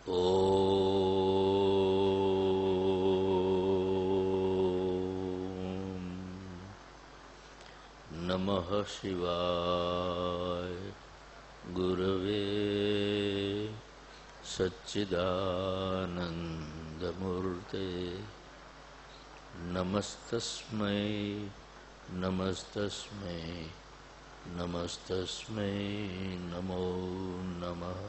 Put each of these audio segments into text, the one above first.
ઓમ નમઃ શિવાય ગુરવે સચ્ચિદાનંદમૂર્તે નમસ્તસ્મૈ નમસ્તસ્મૈ નમસ્તસ્મૈ નમો નમઃ.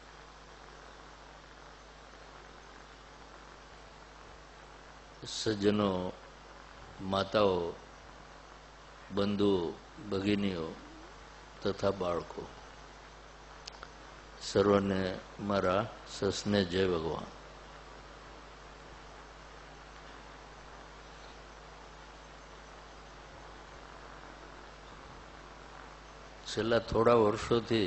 સજ્જનો, માતાઓ, બંધુઓ, ભગિનીઓ તથા બાળકો, સર્વને મારા સસને જય ભગવાન. છેલ્લા થોડા વર્ષોથી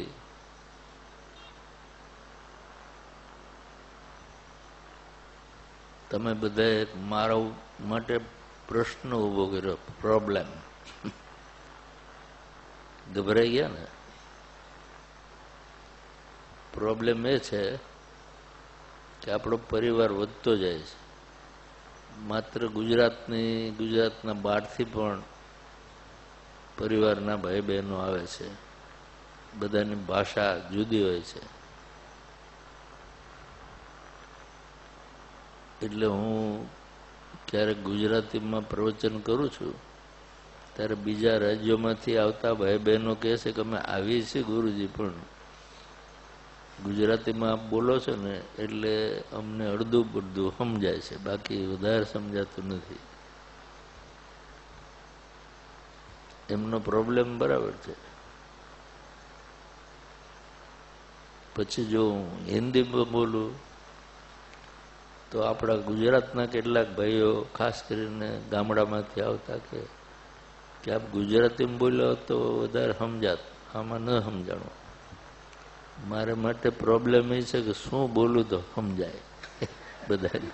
તમે બધાએ મારા માટે પ્રશ્ન ઉભો કર્યો, પ્રોબ્લેમ. ગભરાઈ ગયા ને? પ્રોબ્લેમ એ છે કે આપણો પરિવાર વધતો જાય છે. માત્ર ગુજરાતના બહારથી પણ પરિવારના ભાઈ બહેનો આવે છે. બધાની ભાષા જુદી હોય છે. એટલે હું ક્યારેક ગુજરાતીમાં પ્રવચન કરું છું ત્યારે બીજા રાજ્યોમાંથી આવતા ભાઈ બહેનો કહે છે કે અમે આવીએ છીએ ગુરુજી, પણ ગુજરાતીમાં આપ બોલો છો ને એટલે અમને અડધું પડધું સમજાય છે, બાકી વધારે સમજાતું નથી. એમનો પ્રોબ્લેમ બરાબર છે. પછી જો હું હિન્દીમાં બોલું તો આપણા ગુજરાતના કેટલાક ભાઈઓ, ખાસ કરીને ગામડામાંથી આવતા, કે આપ ગુજરાતીમાં બોલ્યો તો વધારે સમજાત, આમાં ન સમજાણું. મારે માટે પ્રોબ્લેમ એ છે કે શું બોલું તો સમજાય બધાને.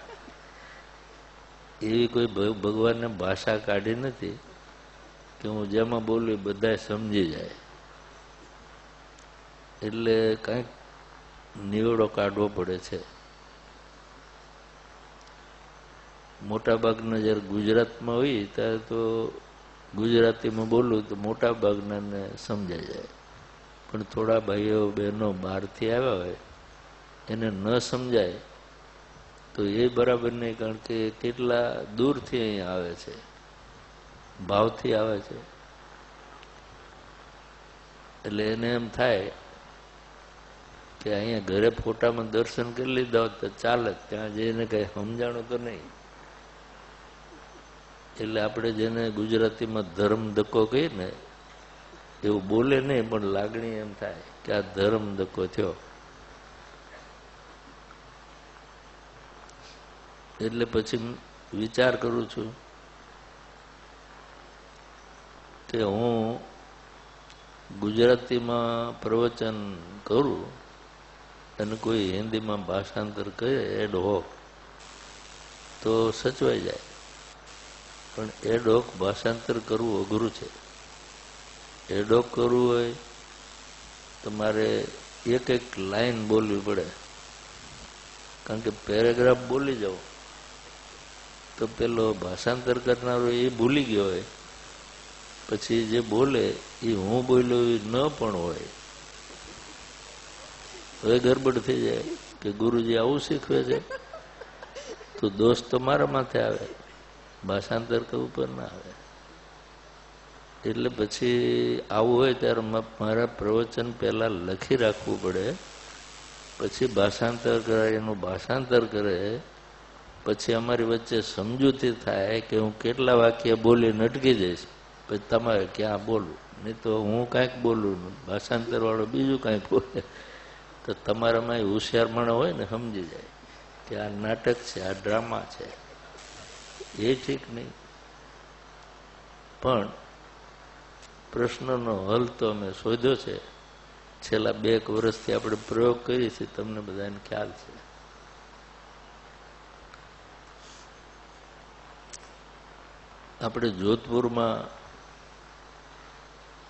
એવી કોઈ ભગવાનને ભાષા કાઢી નથી કે હું જેમાં બોલું બધા સમજી જાય. એટલે કંઈક નિવેડો કાઢવો પડે છે. મોટા ભાગના જયારે ગુજરાતમાં હોય ત્યારે તો ગુજરાતીમાં બોલું તો મોટા ભાગનાને સમજાઈ જાય, પણ થોડા ભાઈઓ બહેનો બહારથી આવ્યા હોય એને ન સમજાય તો એ બરાબર નહીં, કારણ કે કેટલા દૂરથી અહીંયા આવે છે, ભાવથી આવે છે. એટલે એને એમ થાય કે અહીંયા ઘરે ફોટામાં દર્શન કરી લીધા હોત તો ચાલે, ત્યાં જઈને કઈ સમજાણું તો નહીં. એટલે આપણે જેને ગુજરાતીમાં ધર્મ ધક્કો કહીએ ને એવું બોલે નહીં, પણ લાગણી એમ થાય કે આ ધર્મ ધક્કો થયો. એટલે પછી વિચાર કરું છું કે હું ગુજરાતીમાં પ્રવચન કરું અને કોઈ હિન્દીમાં ભાષાંતર કરે એડ હોક તો સચવાઈ જાય. પણ એડોક ભાષાંતર કરવું અઘરું છે. એડોક કરવું હોય તો મારે એક એક લાઈન બોલવી પડે, કારણ કે પેરેગ્રાફ બોલી જાઓ તો પેલો ભાષાંતર કરનારો એ ભૂલી ગયો હોય, પછી જે બોલે એ હું બોલ્યો એ ન પણ હોય. હવે ગરબડ થઈ જાય કે ગુરુજી આવું શીખવે છે, તો દોષ તો મારા માથે આવે, ભાષાંતર કરવું પર ના આવે. એટલે પછી આવું હોય ત્યારે મારા પ્રવચન પહેલા લખી રાખવું પડે, પછી ભાષાંતર કરાય. એનું ભાષાંતર કરે પછી અમારી વચ્ચે સમજૂતી થાય કે હું કેટલા વાક્ય બોલીને અટકી જઈશ, પછી તમારે ક્યાં બોલવું. નહીં તો હું કાંઈક બોલું, ભાષાંતર વાળો બીજું કાંઈક બોલે, તો તમારામાં હોશિયાર માણસ હોય ને સમજી જાય કે આ નાટક છે, આ ડ્રામા છે. એ ઠીક નહીં, પણ પ્રશ્નનો હલ તો અમે શોધ્યો છે. છેલ્લા 2 વર્ષથી આપણે પ્રયોગ કરીએ છીએ, તમને બધાને ખ્યાલ છે. આપણે જોધપુરમાં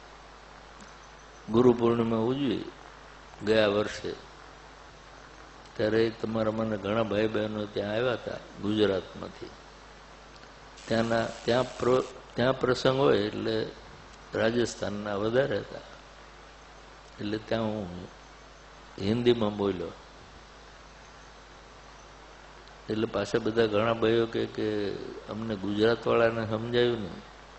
ગુરુ પૂર્ણિમા ઉજવી ગયા વર્ષે. ત્યારે તમારા મને ઘણા ભાઈ બહેનો ત્યાં આવ્યા હતા ગુજરાતમાંથી. ત્યાં પ્રસંગ હોય એટલે રાજસ્થાનના વધારે હતા, એટલે ત્યાં હું હિન્દીમાં બોલ્યો. એટલે પાછા બધા ઘણા ભાઈઓ કે અમને ગુજરાતવાળાને સમજાયું નહીં.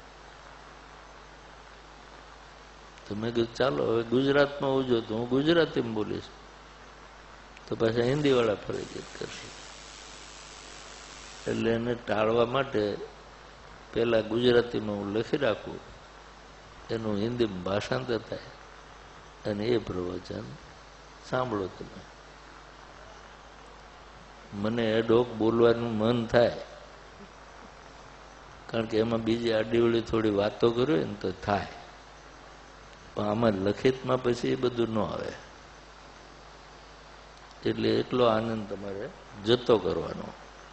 તો મેં કીધું ચાલો હવે ગુજરાતમાં આવજો તો હું ગુજરાતીમાં બોલીશ, તો પાછા હિન્દીવાળા ફરજિયાત કરશે. એટલે એને ટાળવા માટે પહેલાં ગુજરાતીમાં હું લખી રાખું, એનું હિન્દીમાં ભાષાંતર થાય અને એ પ્રવચન સાંભળો તમે. મને એડહોક બોલવાનું મન થાય, કારણ કે એમાં બીજી આડીવળી થોડી વાતો કરવી ને તો થાય, પણ આમાં લખિતમાં પછી એ બધું ન આવે. એટલે એટલો આનંદ તમારે જતો કરવાનો.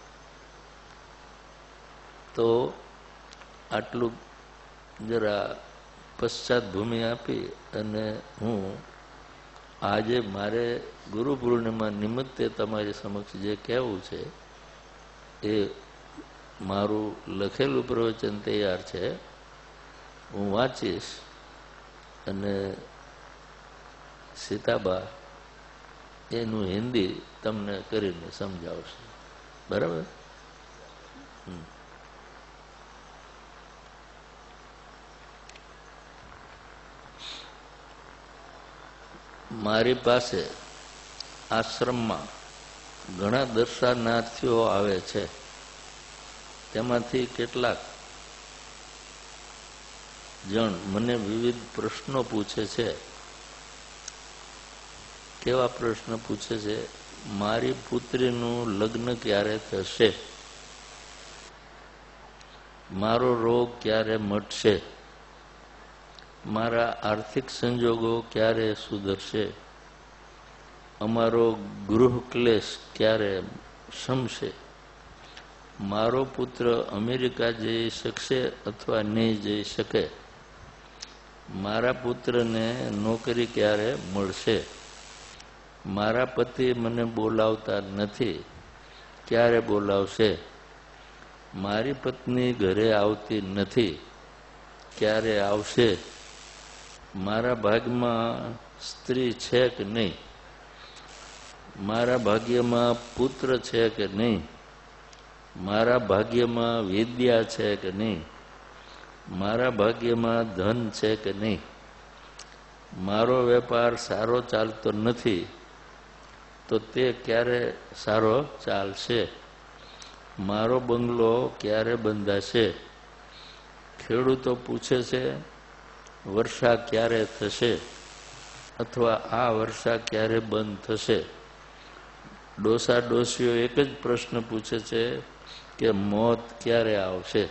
તો આટલું જરા પશ્ચાત ભૂમિ આપી અને હું આજે મારે ગુરુ પૂર્ણિમા નિમિત્તે તમારી સમક્ષ જે કહેવું છે એ મારું લખેલું પ્રવચન તૈયાર છે, હું વાંચીશ અને સીતાબા એનું હિન્દી તમને કરીને સમજાવશે. બરાબર? મારી પાસે આશ્રમમાં ઘણા દર્શનાર્થીઓ આવે છે. તેમાંથી કેટલાક જણ મને વિવિધ પ્રશ્નો પૂછે છે. કેવા પ્રશ્ન પૂછે છે? મારી પુત્રીનું લગ્ન ક્યારે થશે? મારો રોગ ક્યારે મટશે? મારા આર્થિક સંજોગો ક્યારે સુધરશે? અમારો ગૃહ ક્લેશ ક્યારે શમશે? મારો પુત્ર અમેરિકા જઈ શકશે અથવા નહીં જઈ શકે? મારા પુત્રને નોકરી ક્યારે મળશે? મારા પતિ મને બોલાવતા નથી, ક્યારે બોલાવશે? મારી પત્ની ઘરે આવતી નથી, ક્યારે આવશે? મારા ભાગ્યમાં સ્ત્રી છે કે નહીં? મારા ભાગ્યમાં પુત્ર છે કે નહીં? મારા ભાગ્યમાં વિદ્યા છે કે નહીં? મારા ભાગ્યમાં ધન છે કે નહીં? મારો વેપાર સારો ચાલતો નથી, તો તે ક્યારે સારો ચાલશે? મારો બંગલો ક્યારે બંધાશે? ખેડૂતો પૂછે છે વર્ષા ક્યારે થશે અથવા આ વર્ષા ક્યારે બંધ થશે? ડોસા ડોસીઓ એક જ પ્રશ્ન પૂછે છે કે મોત ક્યારે આવશે?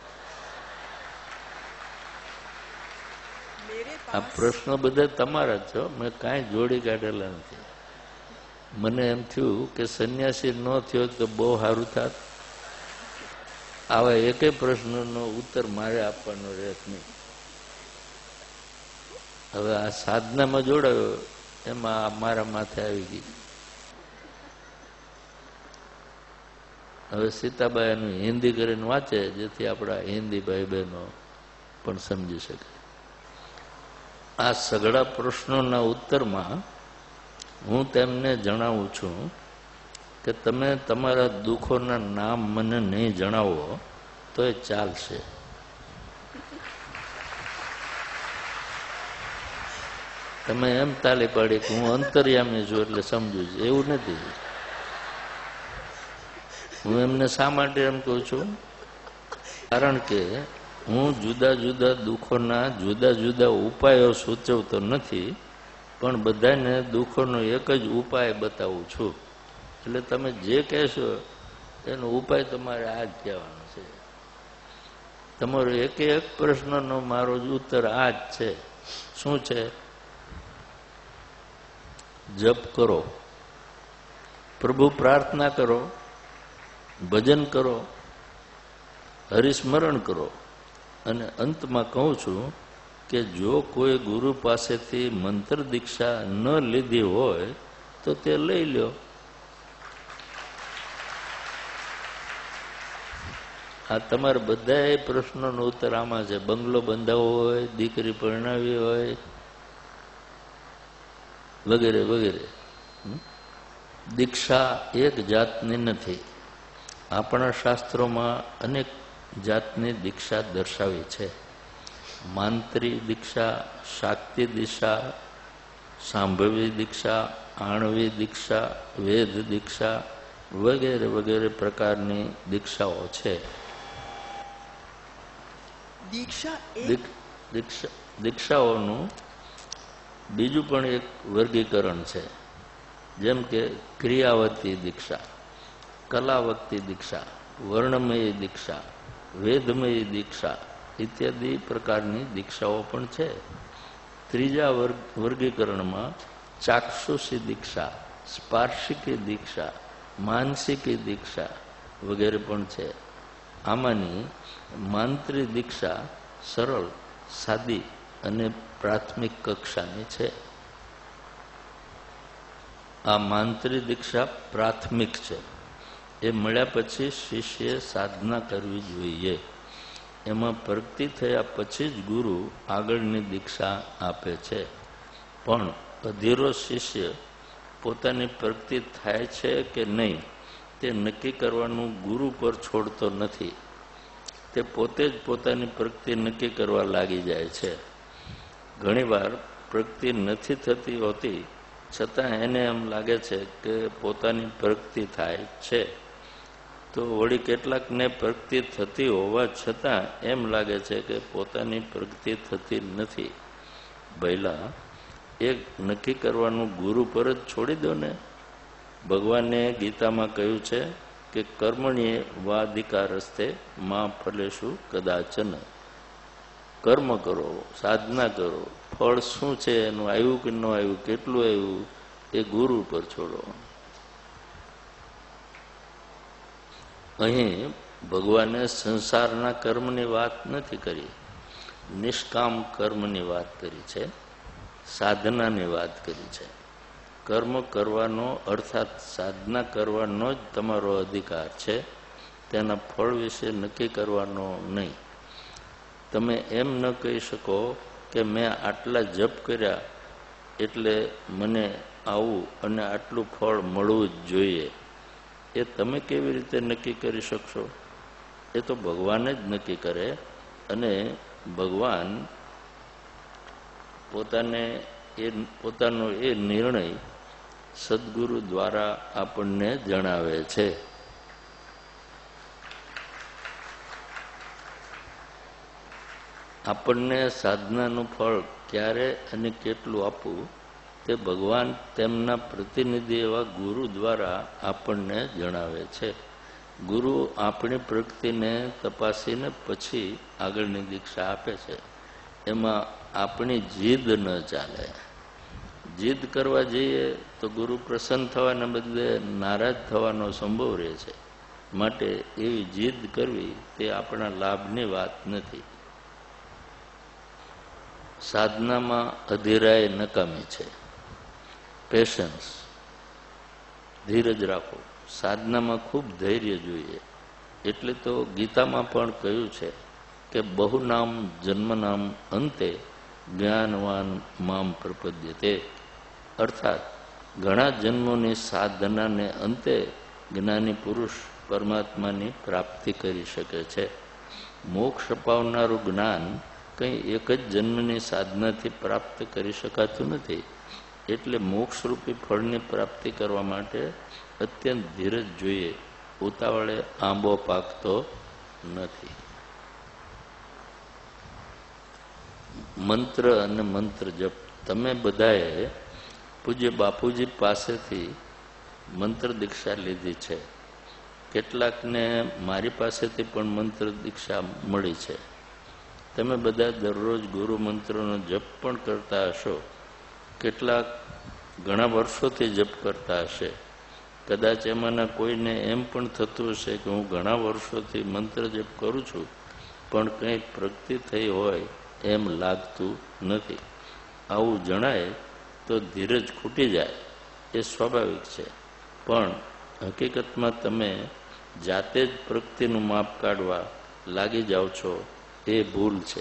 આ પ્રશ્નો બધા તમારા જ છો, મેં કાંઈ જોડી કાઢેલા નથી. મને એમ થયું કે સંન્યાસી ન થયો તો બહુ સારું થાત. આવા એકે પ્રશ્નનો ઉત્તર મારે આપવાનો રહેત નહીં. હવે આ સાધનામાં જોડાયો એમાં મારા માથે આવી ગઈ. હવે સીતાબાઈ એનું હિન્દી કરીને વાંચે, જેથી આપણા હિન્દી ભાઈ બહેનો પણ સમજી શકે. આ સઘળા પ્રશ્નોના ઉત્તરમાં હું તેમને જણાવું છું કે તમે તમારા દુઃખોના નામ મને નહીં જણાવો તો એ ચાલશે. તમે એમ તાલી પાડી કે હું અંતર્યામી છું એટલે સમજુ છું, એવું નથી. હું એમને શા માટે એમ કહું છું? કારણ કે હું જુદા જુદા દુઃખોના જુદા જુદા ઉપાયો સૂચવતો નથી, પણ બધાને દુઃખોનો એક જ ઉપાય બતાવું છું. એટલે તમે જે કહેશો એનો ઉપાય તમારે આ જ કહેવાનો છે. તમારો એક એક પ્રશ્નનો મારો ઉત્તર આ જ છે. શું છે? જપ કરો, પ્રભુ પ્રાર્થના કરો, ભજન કરો, હરિસ્મરણ કરો, અને અંતમાં કહું છું કે જો કોઈ ગુરુ પાસેથી મંત્ર દીક્ષા ન લીધી હોય તો તે લઈ લ્યો. આ તમારા બધા પ્રશ્નોનો ઉત્તર આમાં છે. બંગલો બંધાવો હોય, દીકરી પરણાવી હોય, વગેરે વગેરે. દીક્ષા એક જાતની નથી. આપણા શાસ્ત્રોમાં અનેક જાતની દીક્ષા દર્શાવી છે. માંત્રી દીક્ષા, શાક્તિ દીક્ષા, સાંભવી દીક્ષા, આણવી દીક્ષા, વેદ દીક્ષા વગેરે વગેરે પ્રકારની દીક્ષાઓ છે. દીક્ષાઓનું બીજું પણ એક વર્ગીકરણ છે. જેમ કે ક્રિયાવતી દીક્ષા, કલાવતી દીક્ષા, વર્ણમયી દીક્ષા, વેદમયી દીક્ષા ઇત્યાદિ પ્રકારની દીક્ષાઓ પણ છે. ત્રીજા વર્ગીકરણમાં ચાક્ષુષી દીક્ષા, સ્પાર્શિકી દીક્ષા, માનસિકી દીક્ષા વગેરે પણ છે. આમાંની માંત્રી દીક્ષા સરળ, સાદી અને પ્રાથમિક કક્ષાની છે. આ માંત્રી દીક્ષા પ્રાથમિક છે. એ મળ્યા પછી શિષ્યએ સાધના કરવી જોઈએ. એમાં પ્રગતિ થયા પછી જ ગુરુ આગળની દીક્ષા આપે છે. પણ અધીરો શિષ્ય પોતાની પ્રગતિ થાય છે કે નહીં તે નક્કી કરવાનું ગુરુ પર છોડતો નથી. તે પોતે જ પોતાની પ્રગતિ નક્કી કરવા લાગી જાય છે. ઘણીવાર પ્રગતિ નથી થતી હોતી, છતાં એને એમ લાગે છે કે પોતાની પ્રગતિ થાય છે. તો વળી કેટલાકને પ્રગતિ થતી હોવા છતાં એમ લાગે છે કે પોતાની પ્રગતિ થતી નથી. પહેલા એક નક્કી કરવાનું ગુરુ પર જ છોડી દો ને. ભગવાને ગીતામાં કહ્યું છે કે કર્મણ્યે વાધિકારસ્તે માં ફલેશુ કદાચન. કર્મ કરો, સાધના કરો, ફળ શું છે એનું આવ્યું કે ન આવ્યું, કેટલું આવ્યું એ ગુરુ પર છોડો. અહીં ભગવાને સંસારના કર્મની વાત નથી કરી, નિષ્કામ કર્મની વાત કરી છે, સાધનાની વાત કરી છે. કર્મ કરવાનો અર્થાત સાધના કરવાનો જ તમારો અધિકાર છે. તેના ફળ વિશે નક્કી કરવાનો નહીં. તમે એમ ન કહી શકો કે મેં આટલા જપ કર્યા એટલે મને આવું અને આટલું ફળ મળવું જ જોઈએ. એ તમે કેવી રીતે નક્કી કરી શકશો? એ તો ભગવાન જ નક્કી કરે. અને ભગવાન પોતાનો એ નિર્ણય સદગુરુ દ્વારા આપણને જણાવે છે. આપણને સાધનાનું ફળ ક્યારે અને કેટલું આપવું તે ભગવાન તેમના પ્રતિનિધિ એવા ગુરુ દ્વારા આપણને જણાવે છે. ગુરુ આપણી પ્રગતિને તપાસીને પછી આગળની દીક્ષા આપે છે. એમાં આપણી જીદ ન ચાલે. જીદ કરવા જઈએ તો ગુરુ પ્રસન્ન થવાના બદલે નારાજ થવાનો સંભવ રહે છે. માટે એવી જીદ કરવી તે આપણા લાભની વાત નથી. સાધનામાં અધીરાય નકામી છે. પેશન્સ, ધીરજ રાખો. સાધનામાં ખૂબ ધૈર્ય જોઈએ. એટલે તો ગીતામાં પણ કહ્યું છે કે બહુનામ જન્મનામ અંતે જ્ઞાનવાન મામ પ્રપદ્યતે. અર્થાત ઘણા જન્મોની સાધનાને અંતે જ્ઞાની પુરુષ પરમાત્માની પ્રાપ્તિ કરી શકે છે. મોક્ષ અપાવનારું જ્ઞાન કંઈ એક જ જન્મની સાધનાથી પ્રાપ્ત કરી શકાતું નથી. એટલે મોક્ષરૂપી ફળની પ્રાપ્તિ કરવા માટે અત્યંત ધીરજ જોઈએ. ઉતાવળે આંબો પાકતો નથી. મંત્ર અને મંત્ર જપ. તમે બધાએ પૂજ્ય બાપુજી પાસેથી મંત્ર દીક્ષા લીધી છે. કેટલાકને મારી પાસેથી પણ મંત્ર દીક્ષા મળી છે. તમે બધા દરરોજ ગુરુ મંત્રનો જપ પણ કરતા હશો. કેટલાક ઘણા વર્ષોથી જપ કરતા હશે. કદાચ એમાંના કોઈને એમ પણ થતું હશે કે હું ઘણા વર્ષોથી મંત્ર જપ કરું છું પણ કંઈ પ્રગતિ થઈ હોય એમ લાગતું નથી. આવું જણાય તો ધીરજ ખૂટી જાય, એ સ્વાભાવિક છે. પણ હકીકતમાં તમે જાતે જ પ્રગતિનું માપ કાઢવા લાગી જાઓ છો, એ ભૂલ છે.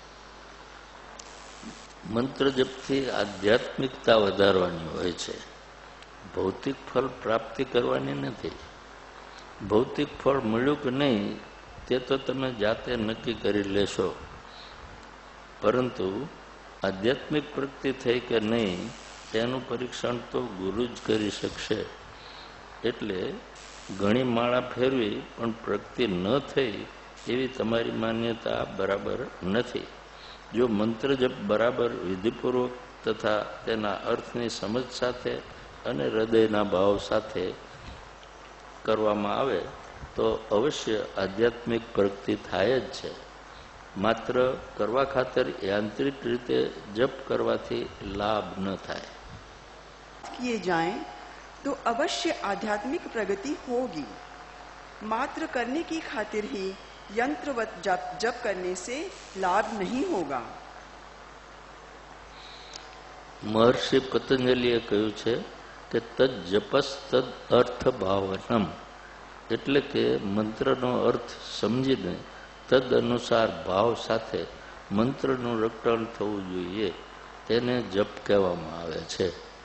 મંત્ર જપથી આધ્યાત્મિકતા વધારવાની હોય છે, ભૌતિક ફળ પ્રાપ્તિ કરવાની નથી. ભૌતિક ફળ મળ્યું કે નહીં તે તો તમે જાતે નક્કી કરી લેશો, પરંતુ આધ્યાત્મિક પ્રગતિ થઈ કે નહીં તેનું પરીક્ષણ તો ગુરુ જ કરી શકશે. એટલે ઘણી માળા ફેરવી પણ પ્રગતિ ન થઈ એવી તમારી માન્યતા બરાબર નથી. જો મંત્ર જપ બરાબર વિધિપૂર્વક તથા તેના અર્થની સમજ સાથે અને હૃદયના ભાવ સાથે કરવામાં આવે તો અવશ્ય આધ્યાત્મિક પ્રગતિ થાય જ છે. માત્ર કરવા ખાતર યાંત્રિક રીતે જપ કરવાથી લાભ ન થાય. किए जाएं तो अवश्य आध्यात्मिक प्रगति होगी. मात्र करने की खातिर ही यंत्रवत जप करने से लाभ नहीं होगा. महर्षि पतंजलिए કહ્યું છે કે તદ જપસ તદ અર્થ ભાવનમ, એટલે કે મંત્રનો અર્થ સમજીને તદ અનુસાર ભાવ સાથે મંત્રનું રટણ થવું જોઈએ, તેને જપ કહેવામાં આવે છે.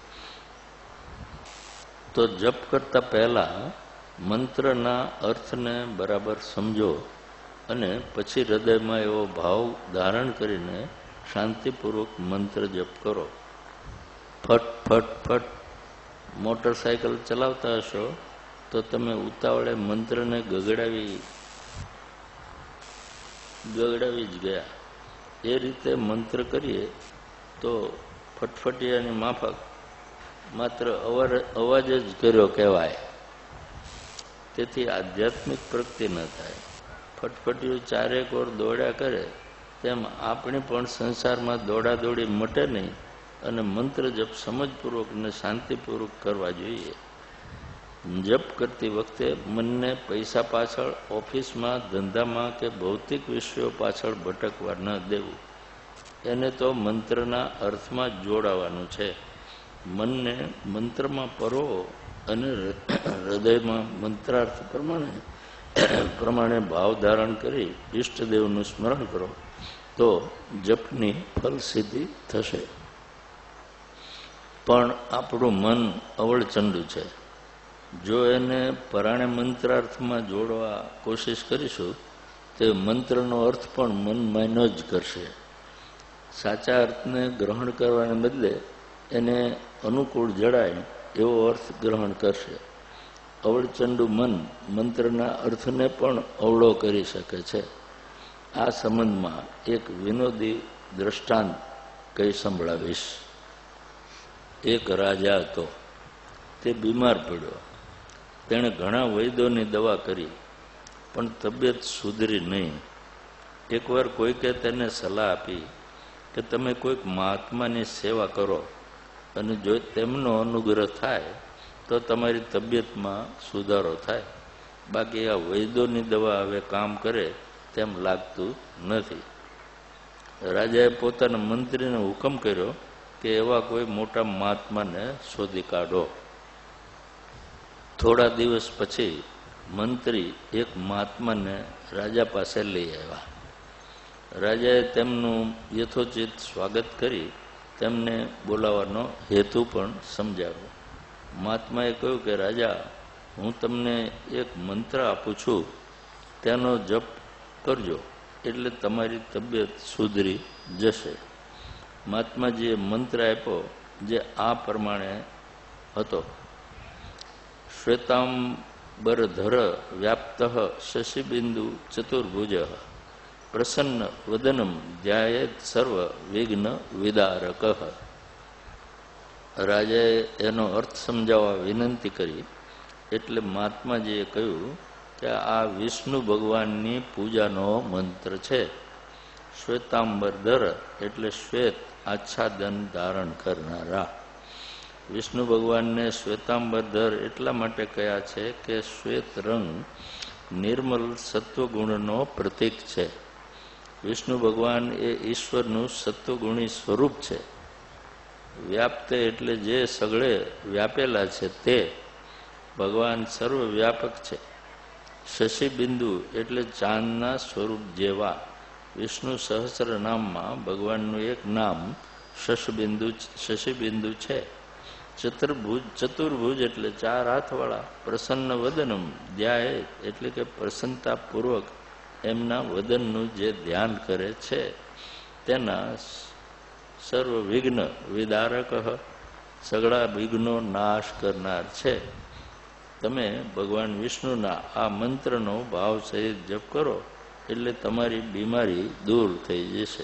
તો જપ કરતા પહેલા મંત્રના અર્થને બરાબર સમજો અને પછી હૃદયમાં એવો ભાવ ધારણ કરીને શાંતિપૂર્વક મંત્ર જપ કરો. ફટ ફટ ફટ મોટરસાયકલ ચલાવતા હશો તો તમે ઉતાવળે મંત્રને ગગડાવી જ ગયા. એ રીતે મંત્ર કરીએ તો ફટફટિયાની માફક માત્ર અવાજ જ કર્યો કહેવાય. તેથી આધ્યાત્મિક પ્રગતિ ન થાય. ફટફટિયું ચારેક ઓર દોડ્યા કરે તેમ આપણે પણ સંસારમાં દોડાદોડી મટે નહીં અને મંત્ર જપ સમજપૂર્વક અને શાંતિપૂર્વક કરવા જોઈએ. જપ કરતી વખતે મનને પૈસા પાછળ, ઓફિસમાં, ધંધામાં કે ભૌતિક વિષયો પાછળ ભટકવા ન દેવું. એને તો મંત્રના અર્થમાં જ જોડાવાનું છે. મનને મંત્રમાં પરોવો અને હૃદયમાં મંત્રાર્થ પ્રમાણે ભાવ ધારણ કરી ઈષ્ટદેવનું સ્મરણ કરો તો જપની ફલસિદ્ધિ થશે. પણ આપણું મન અવળચંડુ છે. જો એને પરાણે મંત્રાર્થમાં જોડવા કોશિશ કરીશું તો મંત્રનો અર્થ પણ મન માયનો જ કરશે. સાચા અર્થને ગ્રહણ કરવાને બદલે એને અનુકૂળ જડાય એવો અર્થ ગ્રહણ કરશે. અવળચંડુ મન મંત્રના અર્થને પણ અવળો કરી શકે છે. આ સંબંધમાં એક વિનોદી દ્રષ્ટાંત કહી સંભળાવીશ. એક રાજા હતો. તે બીમાર પડ્યો. તેણે ઘણા વૈદ્યોની દવા કરી પણ તબિયત સુધરી નહીં. એકવાર કોઈકે તેને સલાહ આપી કે તમે કોઈક મહાત્માની સેવા કરો અને જો તેમનો અનુગ્રહ થાય તો તમારી તબિયતમાં સુધારો થાય. બાકી આ વૈદ્યોની દવા હવે કામ કરે તેમ લાગતું નથી. રાજાએ પોતાના મંત્રીને હુકમ કર્યો કે એવા કોઈ મોટા મહાત્માને શોધી કાઢો. થોડા દિવસ પછી મંત્રી એક મહાત્માને રાજા પાસે લઈ આવ્યા. રાજાએ તેમનું યથોચિત સ્વાગત કરી તેમને બોલાવવાનો હેતુ પણ સમજાવ્યો. મહાત્માએ કહ્યું કે રાજા, હું તમને એક મંત્ર આપું છું, તેનો જપ કરજો એટલે તમારી તબિયત સુધરી જશે. મહાત્માજીએ મંત્ર આપ્યો જે આ પ્રમાણે હતો: શ્વેતાંબરધર વ્યાપ્ત શશિબિંદુ ચતુર્ભુજ પ્રસન્ન વદનમ ધ્યાયેત સર્વ વિઘ્ન વિદારક. રાજાએ એનો અર્થ સમજાવવા વિનંતી કરી એટલે મહાત્માજીએ કહ્યું કે આ વિષ્ણુ ભગવાનની પૂજાનો મંત્ર છે. શ્વેતાંબરધર એટલે શ્વેત આચ્છાદન ધારણ કરનારા. વિષ્ણુ ભગવાનને શ્વેતાંબરધર એટલા માટે કહ્યા છે કે શ્વેત રંગ નિર્મલ સત્વગુણનો પ્રતીક છે. વિષ્ણુ ભગવાન એ ઈશ્વરનું સત્વગુણી સ્વરૂપ છે. વ્યાપ્ત એટલે જે સગળે વ્યાપેલા છે તે. ભગવાન સર્વવ્યાપક છે. શશિબિંદુ એટલે ચાંદના સ્વરૂપ જેવા વિષ્ણુ સહસ્ર નામમાં ભગવાનનું એક નામ શશિબિંદુ છે. ચતુર્ભુજ એટલે ચાર હાથવાળા. પ્રસન્ન વદનમ ધ્યાય એટલે કે પ્રસન્નતાપૂર્વક એમના વદનનું જે ધ્યાન કરે છે તેના સર્વ વિઘ્ન વિદારક સગળા વિઘ્નો નાશ કરનાર છે. તમે ભગવાન વિષ્ણુના આ મંત્રનો ભાવ સહિત જપ કરો એટલે તમારી બીમારી દૂર થઈ જશે.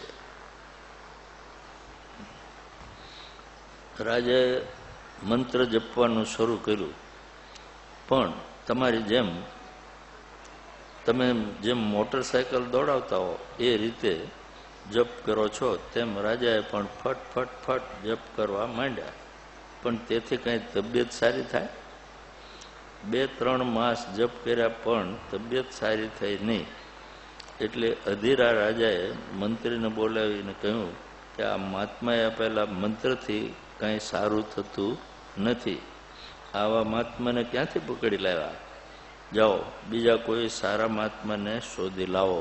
રાજાએ મંત્ર જપવાનું શરૂ કર્યું, પણ તમારી જેમ તમે જેમ મોટરસાયકલ દોડાવતા હો એ રીતે જપ કરો છો તેમ રાજાએ પણ ફટ ફટ ફટ જપ કરવા માંડ્યા. પણ તેથી કંઈ તબિયત સારી થાય? 2-3 માસ જપ કર્યા પણ તબિયત સારી થઈ નહીં. એટલે અધીરા રાજાએ મંત્રીને બોલાવીને કહ્યું કે આ મહાત્માએ આપેલા મંત્રથી કંઈ સારું થતું નથી. આવા મહાત્માને ક્યાંથી પકડી લાવ્યા? જાઓ બીજા કોઈ સારા મહાત્માને શોધી લાવો.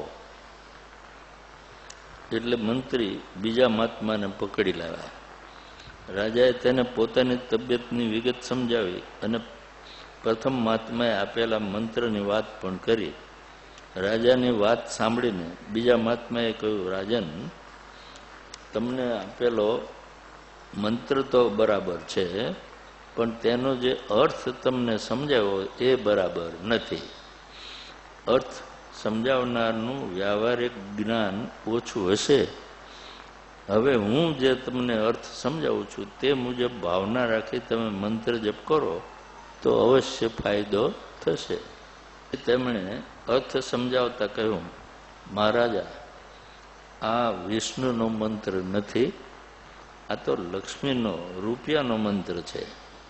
એટલે મંત્રી બીજા મહાત્માને પકડી લાવ્યા. રાજાએ તેને પોતાની તબિયતની વિગત સમજાવી અને પ્રથમ મહાત્માએ આપેલા મંત્રની વાત પણ કરી. રાજાની વાત સાંભળીને બીજા મહાત્માએ કહ્યું, રાજન, તમને આપેલો મંત્ર તો બરાબર છે, પણ તેનો જે અર્થ તમને સમજાવ્યો એ બરાબર નથી. અર્થ સમજાવનારનું વ્યવહારિક જ્ઞાન ઓછું હશે. હવે હું જે તમને અર્થ સમજાવું છું તે મુજબ ભાવના રાખી તમે મંત્ર જપ કરો તો અવશ્ય ફાયદો થશે. તેમણે અર્થ સમજાવતા કહ્યું, મહારાજા, આ વિષ્ણુનો મંત્ર નથી, આ તો લક્ષ્મીનો રૂપિયાનો મંત્ર છે.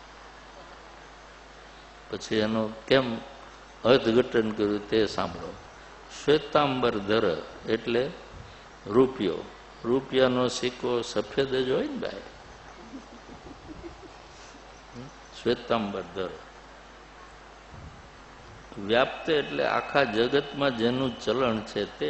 પછી એનો કેમ અર્થઘટન કર્યું તે સાંભળો. શ્વેતાંબર ધર એટલે રૂપિયો. રૂપિયાનો સિક્કો સફેદ જ હોય ને ભાઈ. શ્વેતાંબર ધર. વ્યાપ્ત એટલે આખા જગતમાં જેનું ચલણ છે તે.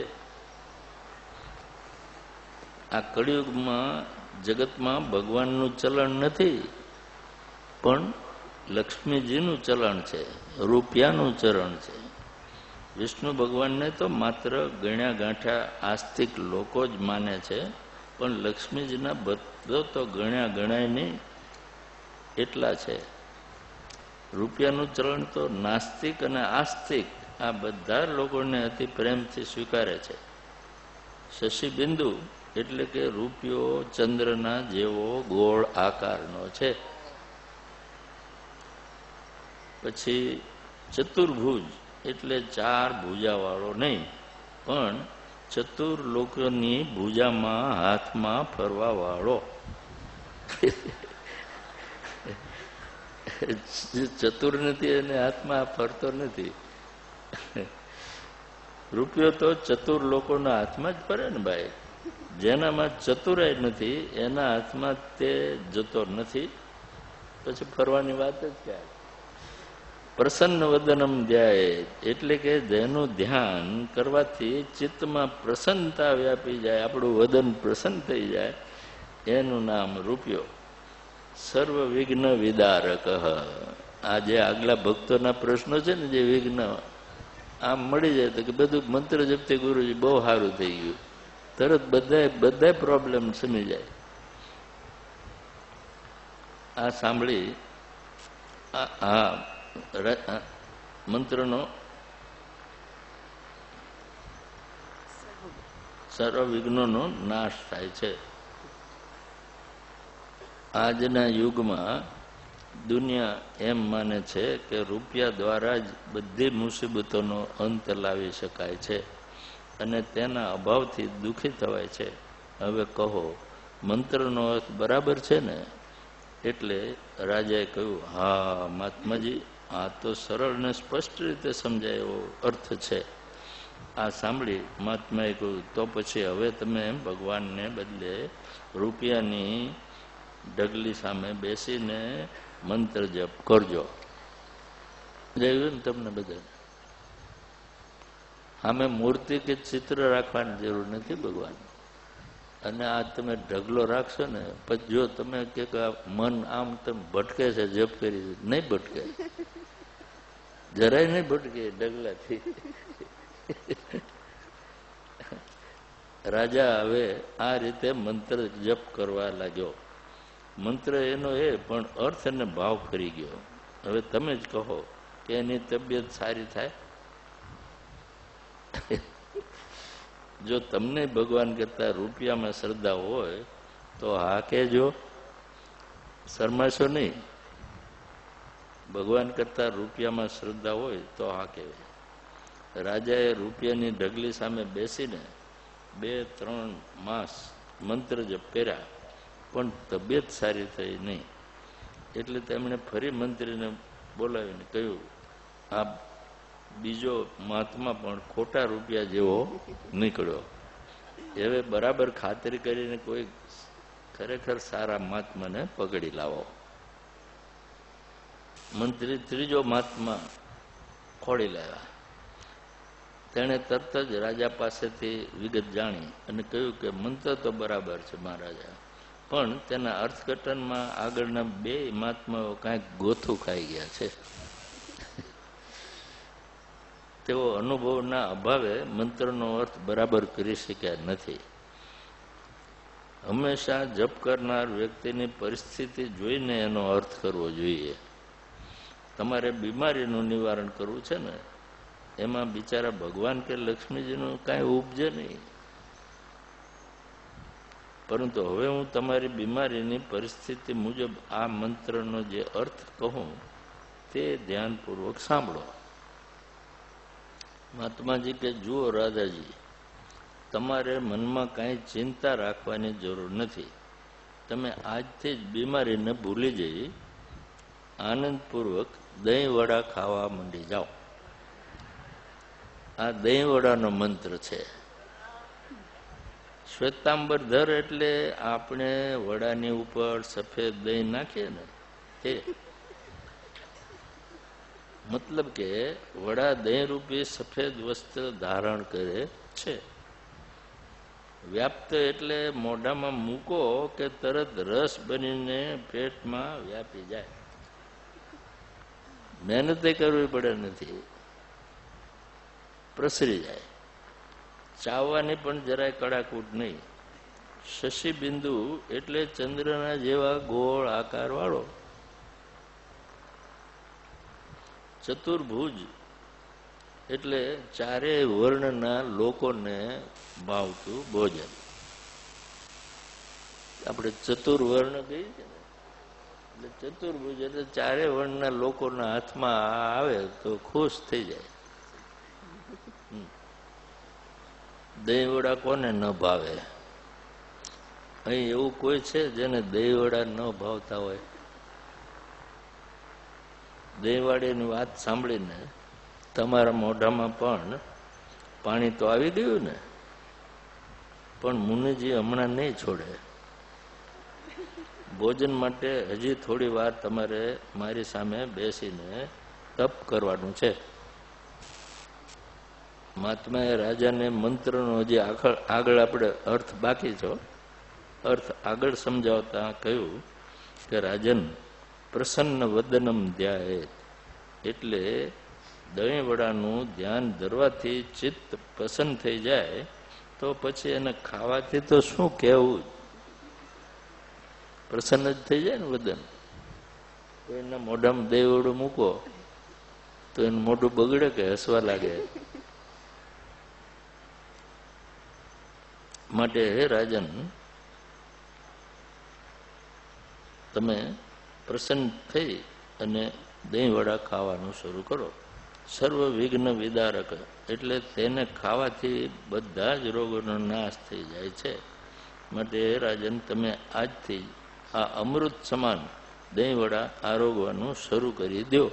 આ કળિયુગમાં જગતમાં ભગવાનનું ચલણ નથી, પણ લક્ષ્મીજીનું ચલણ છે, રૂપિયાનું ચલણ છે. વિષ્ણુ ભગવાનને તો માત્ર ગણ્યા ગાંઠ્યા આસ્તિક લોકો જ માને છે, પણ લક્ષ્મીજીના ભક્તો તો ગણ્યા ગણાય નહીં એટલા છે. રૂપિયાનું ચલણ તો નાસ્તિક અને આસ્તિક આ બધા લોકોને અતિ પ્રેમથી સ્વીકારે છે. શશિબિંદુ એટલે કે રૂપિયો ચંદ્રના જેવો ગોળ આકારનો છે. પછી ચતુર્ભુજ એટલે 4 ભુજાવાળો નહીં, પણ ચતુર લોકોની ભુજામાં હાથમાં ફરવા વાળો. ચતુર નથી અને હાથમાં ફરતો નથી. રૂપિયો તો ચતુર લોકોના હાથમાં જ ફરે ને ભાઈ. જેનામાં ચતુરાઈ નથી એના હાથમાં તે જતો નથી, પછી ફરવાની વાત જ ક્યાં. પ્રસન્ન વદનમ ધ્યાય એટલે કે જેનું ધ્યાન કરવાથી ચિત્તમાં પ્રસન્નતા વ્યાપી જાય, આપણું વદન પ્રસન્ન થઈ જાય, એનું નામ રૂપિયો. સર્વ વિઘ્ન વિદારક. આ જે આગલા ભક્તોના પ્રશ્નો છે ને, જે વિઘ્ન આમ મળી જાય તો કે બધું મંત્ર જપતે ગુરુજી બહુ સારું થઈ ગયું, તરત બધા પ્રોબ્લેમ સમી જાય. આ સાંભળી આ મંત્રનો સર્વ વિઘ્નોનો નાશ થાય છે. આજના યુગમાં દુનિયા એમ માને છે કે રૂપિયા દ્વારા જ બધી મુસીબતોનો અંત લાવી શકાય છે અને તેના અભાવથી દુઃખી થવાય છે. હવે કહો, મંત્રનો અર્થ બરાબર છે ને? એટલે રાજાએ કહ્યું, હા મહાત્માજી, આ તો સરળ ને સ્પષ્ટ રીતે સમજાય એવો અર્થ છે. આ સાંભળી મહાત્માએ કહ્યું, તો પછી હવે તમે ભગવાનને બદલે રૂપિયાની ઢગલી સામે બેસીને મંત્ર જપ કરજો. જોયું ને તમને બધા? આમે મૂર્તિ કે ચિત્ર રાખવાની જરૂર નથી ભગવાન. અને આ તમે ઢગલો રાખશો ને પછી જો તમે કે મન આમ તમે ભટકે છે જપ કરી નહીં ભટકે, જરાય નહીં ભટકે ઢગલાથી. રાજા હવે આ રીતે મંત્ર જપ કરવા લાગ્યો. મંત્ર એનો એ પણ અર્થ અને ભાવ ફરી ગયો. હવે તમે જ કહો કે એની તબિયત સારી થાય. જો તમને ભગવાન કરતા રૂપિયામાં શ્રદ્ધા હોય તો હા કહેજો, શરમાશો નહીં. ભગવાન કરતા રૂપિયામાં શ્રદ્ધા હોય તો હા કહેવાય. રાજાએ રૂપિયાની ઢગલી સામે બેસીને 2-3 માસ મંત્ર જપ કર્યા પણ તબિયત સારી થઈ નહીં. એટલે તેમણે ફરી મંત્રીને બોલાવીને કહ્યું, આ બીજો મહાત્મા પણ ખોટા રૂપિયા જેવો નીકળ્યો. હવે બરાબર ખાતરી કરીને કોઈ ખરેખર સારા મહાત્માને પકડી લાવો. મંત્રી ત્રીજો મહાત્મા ખોળી લાવ્યા. તેણે તરત જ રાજા પાસેથી વિગત જાણી અને કહ્યું કે મંત્ર તો બરાબર છે મહારાજા, પણ તેના અર્થઘટનમાં આગળના 2 મહાત્માઓ કાંઈક ગોથું ખાઈ ગયા છે. તેઓ અનુભવના અભાવે મંત્રનો અર્થ બરાબર કરી શક્યા નથી. હંમેશા જપ કરનાર વ્યક્તિની પરિસ્થિતિ જોઈને એનો અર્થ કરવો જોઈએ. તમારે બીમારીનું નિવારણ કરવું છે ને, એમાં બિચારા ભગવાન કે લક્ષ્મીજીનું કાંઈ ઉપજે નહીં. પરંતુ હવે હું તમારી બીમારીની પરિસ્થિતિ મુજબ આ મંત્રનો જે અર્થ કહું તે ધ્યાનપૂર્વક સાંભળો. મહાત્માજી કે જુઓ રાજાજી, તમારે મનમાં કાંઈ ચિંતા રાખવાની જરૂર નથી. તમે આજથી જ બીમારીને ભૂલી જઈ આનંદપૂર્વક દહીં વડા ખાવા માંડી જાઓ. આ દહીં વડાનો મંત્ર છે. શ્વેતાંબર ધર એટલે આપણે વડાની ઉપર સફેદ દહીં નાખીએ ને તે મતલબ કે વડા દહીં રૂપી સફેદ વસ્ત્ર ધારણ કરે છે. વ્યાપ્ત એટલે મોઢામાં મૂકો કે તરત રસ બનીને પેટમાં વ્યાપી જાય. મહેનતે કરવી પડે નથી, પ્રસરી જાય. ચાવવાની પણ જરાય કડાકૂટ નહીં. શશી બિંદુ એટલે ચંદ્રના જેવા ગોળ આકાર વાળો. ચતુર્ભુજ એટલે 4 વર્ણના લોકોને ભાવતું ભોજન. આપણે ચતુર્વર્ણ કહીએ છીએ ને, એટલે ચતુર્ભુજ એટલે 4 વર્ણના લોકોના હાથમાં આવે તો ખુશ થઈ જાય. દહીં વડા કોને ન ભાવે? અહીં એવું કોઈ છે જેને દહીં વડા ન ભાવતા હોય? દહીં વડાની વાત સાંભળીને તમારા મોઢામાં પણ પાણી તો આવી ગયું ને, પણ મુનિજી હમણાં નહીં છોડે. ભોજન માટે હજી થોડી વાર તમારે મારી સામે બેસીને તપ કરવાનું છે. મહાત્માએ રાજાને મંત્રનો હજી આગળ આપણે અર્થ બાકી છો, અર્થ આગળ સમજાવતા કહ્યું કે રાજન, પ્રસન્ન વદનમ ધ્યાયેત એટલે દહીં વડાનું ધ્યાન ધરવાથી ચિત્ત પ્રસન્ન થઈ જાય તો પછી એને ખાવાથી તો શું કહેવું, પ્રસન્ન જ થઈ જાય ને વદન. કોઈના મોઢામાં દહીં વડું મૂકો તો એનું મોઢું બગડે કે હસવા લાગે? માટે હે રાજન, તમે પ્રસન્ન થઈ અને દહીં વડા ખાવાનું શરૂ કરો. સર્વ વિઘ્ન વિદારક એટલે તેને ખાવાથી બધા જ રોગોનો નાશ થઈ જાય છે. માટે હે રાજન, તમે આજથી આ અમૃત સમાન દહીં વડા આરોગવાનું શરૂ કરી દો.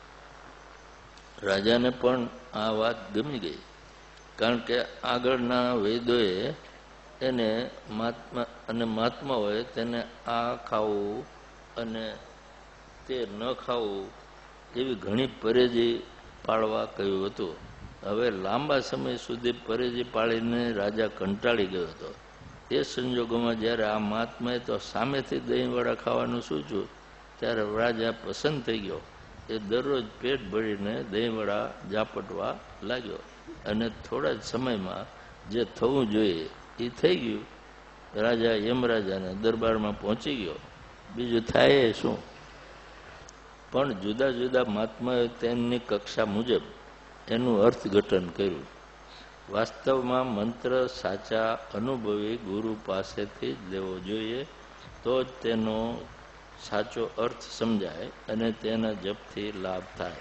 રાજાને પણ આ વાત ગમી ગઈ, કારણ કે આગળના વૈદોએ એને મહાત્માઓએ તેને આ ખાવું અને તે ન ખાવું એવી ઘણી પરેજી પાળવા કહ્યું હતું. હવે લાંબા સમય સુધી પરેજી પાળીને રાજા કંટાળી ગયો હતો. એ સંજોગોમાં જ્યારે આ મહાત્માએ તો સામેથી દહીંવડા ખાવાનું સૂચ્યું ત્યારે રાજા પસંદ થઈ ગયો. એ દરરોજ પેટ ભરીને દહીંવડા ઝાપટવા લાગ્યો અને થોડા જ સમયમાં જે થવું જોઈએ એ થઈ ગયું. રાજા યમરાજાના દરબારમાં પહોંચી ગયો. બીજું થાય શું? પણ જુદા જુદા મહાત્માએ તેમની કક્ષા મુજબ એનું અર્થઘટન કર્યું. વાસ્તવમાં મંત્ર સાચા અનુભવી ગુરુ પાસેથી જ લેવો જોઈએ, તો જ તેનો સાચો અર્થ સમજાય અને તેના જપથી લાભ થાય.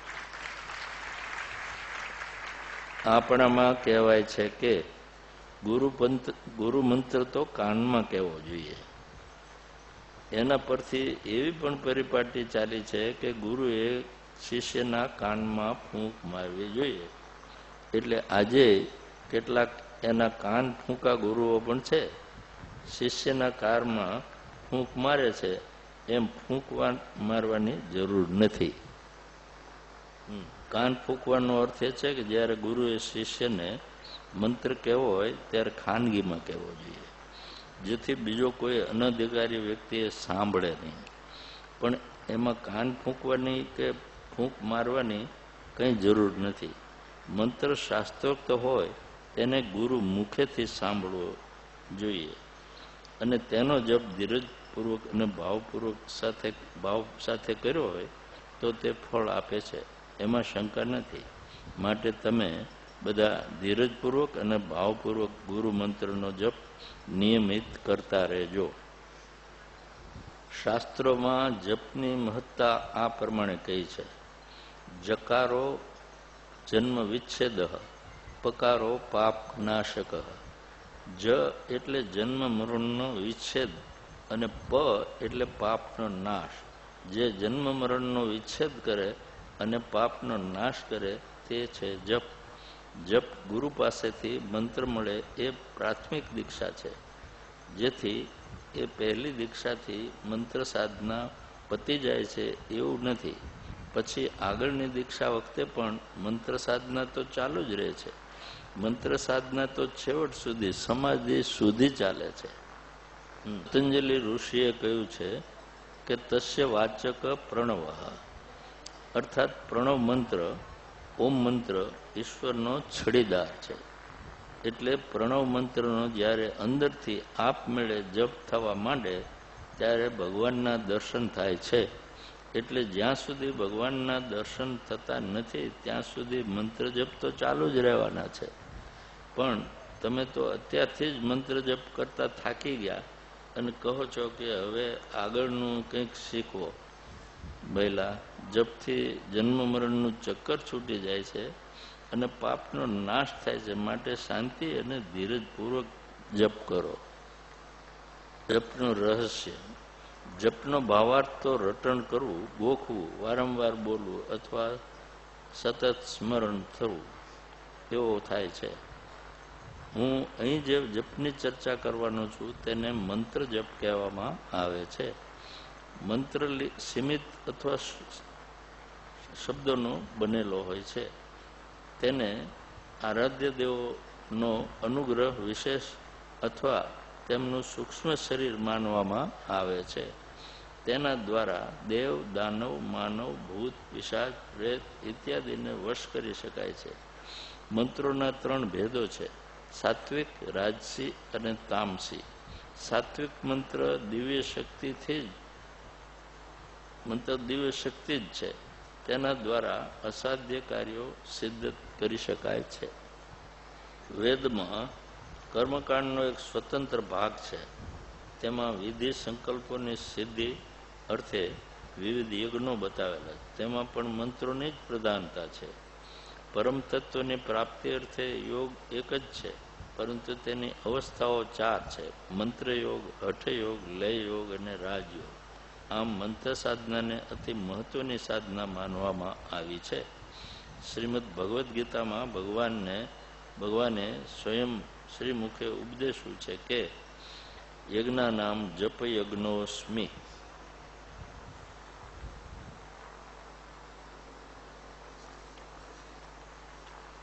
આપણામાં કહેવાય છે કે ગુરુ મંત્ર તો કાનમાં કહેવો જોઈએ. એના પરથી એવી પણ પરિપાટી ચાલી છે કે ગુરુએ શિષ્યના કાનમાં ફૂંક મારવી જોઈએ. એટલે આજે કેટલાક એના કાન ફૂંકા ગુરુઓ પણ છે. શિષ્યના કારમાં ફૂંક મારે છે એમ ફૂંકવા મારવાની જરૂર નથી. કાન ફૂંકવાનો અર્થ એ છે કે જ્યારે ગુરુએ શિષ્યને મંત્ર કહેવો હોય ત્યારે ખાનગીમાં કહેવો જોઈએ, જેથી બીજો કોઈ અનધિકારી વ્યક્તિ એ સાંભળે નહીં. પણ એમાં કાન ફૂંકવાની કે ફૂંક મારવાની કંઈ જરૂર નથી. મંત્ર શાસ્ત્રોક્ત હોય તેને ગુરુ મુખેથી સાંભળવો જોઈએ અને તેનો જપ ધીરજપૂર્વક અને ભાવ સાથે કર્યો હોય તો તે ફળ આપે છે, એમાં શંકા નથી. માટે તમે બધા ધીરજપૂર્વક અને ભાવપૂર્વક ગુરુ મંત્રનો જપ નિયમિત કરતા રહેજો. શાસ્ત્રોમાં જપની મહત્તા આ પ્રમાણે કહી છે: જકારો જન્મ વિચ્છેદ, પકારો પાપ નાશક. જ એટલે જન્મ મરણનો વિચ્છેદ અને પ એટલે પાપનો નાશ. જે જન્મ મરણનો વિચ્છેદ કરે અને પાપનો નાશ કરે તે છે જપ. જપ ગુરુ પાસેથી મંત્ર મળે એ પ્રાથમિક દીક્ષા છે, જેથી એ પહેલી દીક્ષાથી મંત્ર સાધના પતી જાય છે એવું નથી. પછી આગળની દીક્ષા વખતે પણ મંત્ર સાધના તો ચાલુ જ રહે છે. મંત્ર સાધના તો છેવટ સુધી સમાધિ સુધી ચાલે છે. પતંજલિ ઋષિએ કહ્યું છે કે તસ્ય વાચક પ્રણવ, અર્થાત પ્રણવ મંત્ર, ઓમ મંત્ર ઈશ્વરનો છડીદાર છે. એટલે પ્રણવ મંત્રનો જ્યારે અંદરથી આપમેળે જપ થવા માંડે ત્યારે ભગવાનના દર્શન થાય છે. એટલે જ્યાં સુધી ભગવાનના દર્શન થતા નથી ત્યાં સુધી મંત્ર જપ તો ચાલુ જ રહેવાના છે. પણ તમે તો અત્યારથી જ મંત્ર જપ કરતા થાકી ગયા અને કહો છો કે હવે આગળનું કંઈક શીખવો. પહેલા જપથી જન્મ મરણનું ચક્કર છૂટી જાય છે અને પાપનો નાશ થાય છે. માટે શાંતિ અને ધીરજપૂર્વક જપ કરો. જપનું રહસ્ય: જપનો ભાવાર્થ તો રટણ કરવું, ગોખવું, વારંવાર બોલવું અથવા સતત સ્મરણ થવું એવો થાય છે. હું અહીં જે જપની ચર્ચા કરવાનો છું તેને મંત્ર જપ કહેવામાં આવે છે. મંત્ર સીમિત અથવા શબ્દોનો બનેલો હોય છે. તેને આરાધ્ય દેવોનો અનુગ્રહ વિશેષ અથવા તેમનું સૂક્ષ્મ શરીર માનવામાં આવે છે. તેના દ્વારા દેવ, દાનવ, માનવ, ભૂત, પિશાચ, પ્રેત ઇત્યાદિને વશ કરી શકાય છે. મંત્રોના 3 ભેદો છે: સાત્વિક, રાજસી અને તામસી. સાત્વિક મંત્ર દિવ્ય શક્તિ જ છે. તેના દ્વારા અસાધ્ય કાર્યો સિદ્ધ કરી શકાય છે. વેદમાં કર્મકાંડનો એક સ્વતંત્ર ભાગ છે. તેમાં વિધિ સંકલ્પોની સિદ્ધિ અર્થે વિવિધ યજ્ઞો બતાવેલા છે. તેમાં પણ મંત્રોની જ પ્રધાનતા છે. પરમ તત્વની પ્રાપ્તિ અર્થે યોગ એક જ છે, પરંતુ તેની અવસ્થાઓ 4 છે: મંત્રયોગ, હઠયોગ, લયયોગ અને રાજયોગ. આમ મંત્ર સાધનાને અતિ મહત્વની સાધના માનવામાં આવી છે. શ્રીમદ ભગવદ્ ગીતામાં ભગવાને સ્વયં શ્રીમુખે ઉપદેશ્યું છે કે યજ્ઞાનામ જપ યજ્ઞોસ્મિ.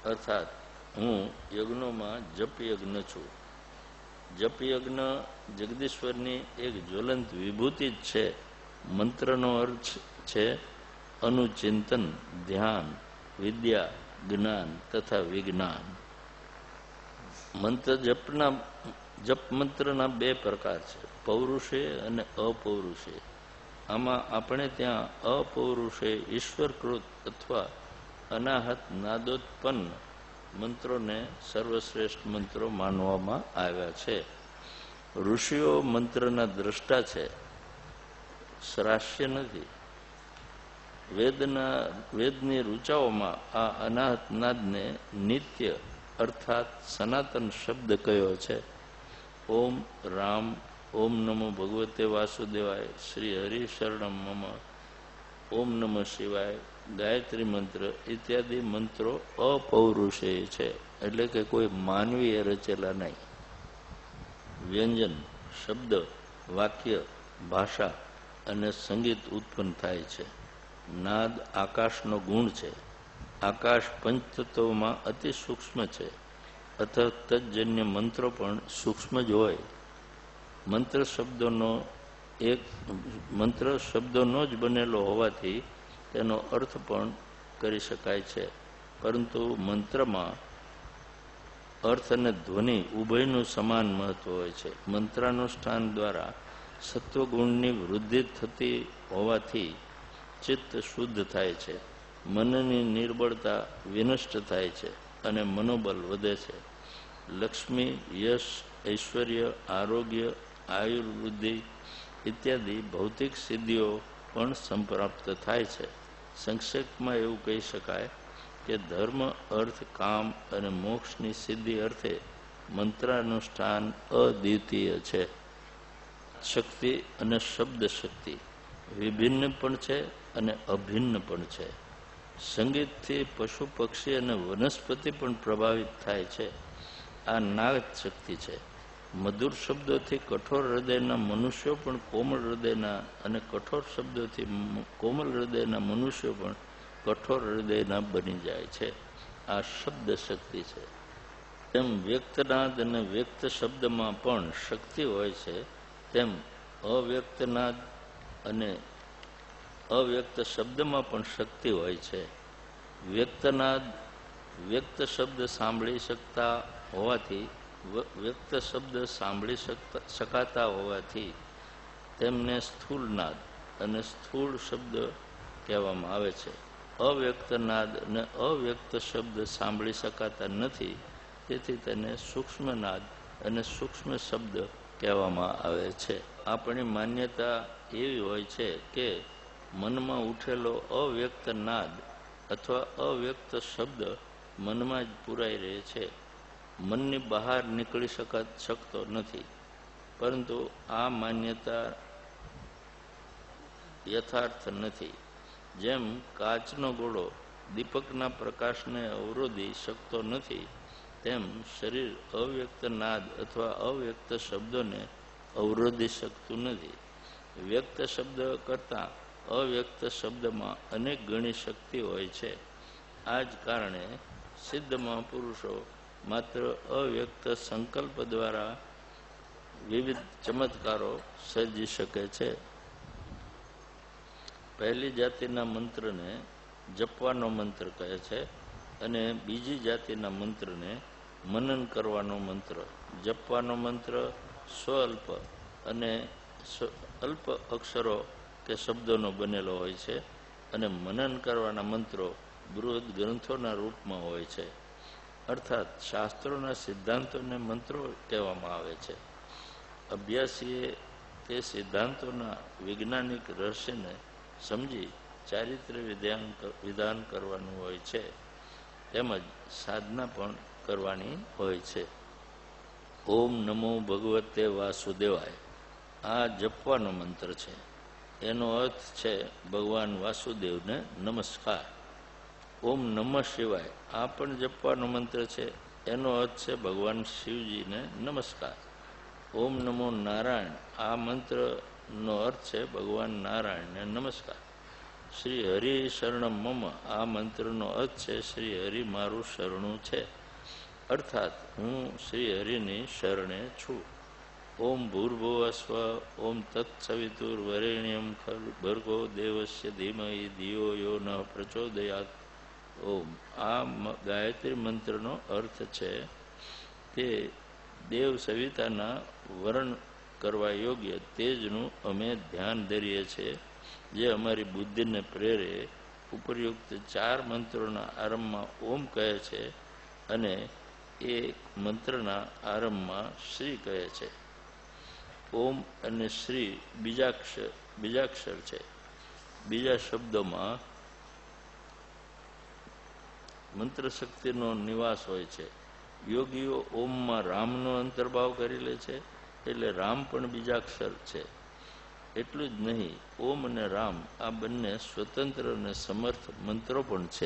અર્થાત હું યજ્ઞોમાં જપ યજ્ઞ છું. જપ યજ્ઞ જગદીશ્વરની એક જ્વલંત વિભૂતિ જ છે. મંત્રનો અર્થ છે અનુચિંતન, ધ્યાન, વિદ્યા, જ્ઞાન તથા વિજ્ઞાન. જપ મંત્રના બે પ્રકાર છે, પૌરુષે અને અપૌરુષે. આમાં આપણે ત્યાં અપૌરુષે ઈશ્વરકૃત અથવા અનાહત નાદોત્પન્ન મંત્રોને સર્વશ્રેષ્ઠ મંત્રો માનવામાં આવ્યા છે. ઋષિઓ મંત્રના દ્રષ્ટા છે, શ્રાસ્ય નથી. વેદની ઋચાઓમાં આ અનાહત નાદને નિત્ય અર્થાત સનાતન શબ્દ કયો છે. ઓમ રામ, ઓમ નમો ભગવતે વાસુદેવાય, શ્રી હરિ શરણમ મમ, ઓમ નમઃ શિવાય, ગાયત્રી મંત્ર ઇત્યાદિ મંત્રો અપૌરુષેય છે, એટલે કે કોઈ માનવીએ રચેલા નહીં. વ્યંજન, શબ્દ, વાક્ય, ભાષા અને સંગીત ઉત્પન્ન થાય છે. નાદ આકાશનો ગુણ છે. આકાશ પંચતત્વોમાં અતિ સૂક્ષ્મ છે, અથવા તજન્ય મંત્રો પણ સૂક્ષ્મ જ હોય. મંત્ર શબ્દોનો જ બનેલો હોવાથી તેનો અર્થ પણ કરી શકાય છે, પરંતુ મંત્રમાં અર્થ અને ધ્વનિ ઉભયનું સમાન મહત્વ હોય છે. મંત્રાનુષ્ઠાન દ્વારા સત્વગુણની વૃદ્ધિ થતી હોવાથી ચિત્ત શુદ્ધ થાય છે, મનની નિર્બળતા વિનષ્ટ થાય છે અને મનોબળ વધે છે. લક્ષ્મી, યશ, ઐશ્વર્ય, આરોગ્ય, આયુર્વૃદ્ધિ ઇત્યાદિ ભૌતિક સિદ્ધિઓ પણ સંપ્રાપ્ત થાય છે. સંક્ષેપમાં એવું કહી શકાય કે ધર્મ, અર્થ, કામ અને મોક્ષની સિદ્ધિ અર્થે મંત્રાનુષ્ઠાન અદ્વિતીય છે. શક્તિ અને શબ્દ શક્તિ વિભિન્ન પણ છે અને અભિન્ન પણ છે. સંગીતથી પશુ, પક્ષી અને વનસ્પતિ પણ પ્રભાવિત થાય છે. આ નાદ શક્તિ છે. મધુર શબ્દોથી કઠોર હૃદયના મનુષ્યો પણ કોમળ હૃદયના, અને કઠોર શબ્દોથી કોમળ હૃદયના મનુષ્યો પણ કઠોર હૃદયના બની જાય છે. આ શબ્દ શક્તિ છે. તેમ વ્યક્તનાદ અને વ્યક્ત શબ્દમાં પણ શક્તિ હોય છે, તેમ અવ્યક્તનાદ અને અવ્યક્ત શબ્દમાં પણ શક્તિ હોય છે. વ્યક્તનાદ વ્યક્ત શબ્દ સાંભળી શકતા હોવાથી શકાતા હોવાથી તેમને સ્થૂળ નાદ અને સ્થૂળ શબ્દ કહેવામાં આવે છે. અવ્યક્ત નાદ અને અવ્યક્ત શબ્દ સાંભળી શકાતા નથી, તેથી તેને સૂક્ષ્મ નાદ અને સૂક્ષ્મ શબ્દ કહેવામાં આવે છે. આપણી માન્યતા એવી હોય છે કે મનમાં ઉઠેલો અવ્યક્ત નાદ અથવા અવ્યક્ત શબ્દ મનમાં જ પુરાઈ રહે છે, મનની બહાર નીકળી શકતો નથી. પરંતુ આ માન્યતા યથાર્થ નથી. જેમ કાચનો ગોળો દીપકના પ્રકાશને અવરોધી શકતો નથી, તેમ શરીર અવ્યક્ત નાદ અથવા અવ્યક્ત શબ્દોને અવરોધી શકતું નથી. વ્યક્ત શબ્દ કરતાં અવ્યક્ત શબ્દમાં અનેક ગણી શક્તિ હોય છે. આ જ કારણે સિદ્ધ મહાપુરુષો માત્ર અવ્યક્ત સંકલ્પ દ્વારા વિવિધ ચમત્કારો સર્જી શકે છે. પહેલી જાતિના મંત્રને જપવાનો મંત્ર કહે છે, અને બીજી જાતિના મંત્રને મનન કરવાનો મંત્ર. જપવાનો મંત્ર સ્વઅલ્પ અને અલ્પ અક્ષરો કે શબ્દોનો બનેલો હોય છે, અને મનન કરવાના મંત્રો બૃહદ ગ્રંથોના રૂપમાં હોય છે. અર્થાત શાસ્ત્રોના સિદ્ધાંતોને મંત્રો કહેવામાં આવે છે. અભ્યાસીએ તે સિદ્ધાંતોના વૈજ્ઞાનિક રહસ્યને સમજી ચારિત્ર્ય વિધાન કરવાનું હોય છે, તેમજ સાધના પણ કરવાની હોય છે. ઓમ નમો ભગવતે વાસુદેવાય આ જપવાનો મંત્ર છે. એનો અર્થ છે ભગવાન વાસુદેવને નમસ્કાર. ઓમ નમઃ શિવાય આ પણ જપવાનો મંત્ર છે. એનો અર્થ છે ભગવાન શિવજીને નમસ્કાર. ઓમ નમો નારાયણ આ મંત્રનો અર્થ છે ભગવાન નારાયણને નમસ્કાર. શ્રી હરિ શરણમ મમ, આ મંત્રનો અર્થ છે શ્રી હરિ મારું શરણું છે, અર્થાત હું શ્રી હરિની શરણે છું. ઓમ ભૂર્ભુવ સ્વ, ઓમ તત્સવિતુર્વરેણ્યમ ભર્ગો દેવસ્ય ધીમહિ ધિયો યો ન પ્રચોદયાત. ઓમ, આ ગાયત્રી મંત્રનો અર્થ છે તે દેવ સવિતાના વરણ કરવા યોગ્ય તેજનું અમે ધ્યાન ધરીએ છીએ, જે અમારી બુદ્ધિને પ્રેરે. ઉપરયુક્ત 4 મંત્રોના આરંભમાં ઓમ કહે છે અને એ મંત્રના આરંભમાં શ્રી કહે છે. ઓમ અને શ્રી બીજાક્ષર છે. બીજા શબ્દોમાં મંત્ર શક્તિનો નિવાસ હોય છે. યોગીઓ ઓમમાં રામનો અંતર્ભાવ કરી લે છે, એટલે રામ પણ બીજાક્ષર છે. એટલું જ નહીં, ઓમ અને રામ આ બંને સ્વતંત્ર અને સમર્થ મંત્રો પણ છે.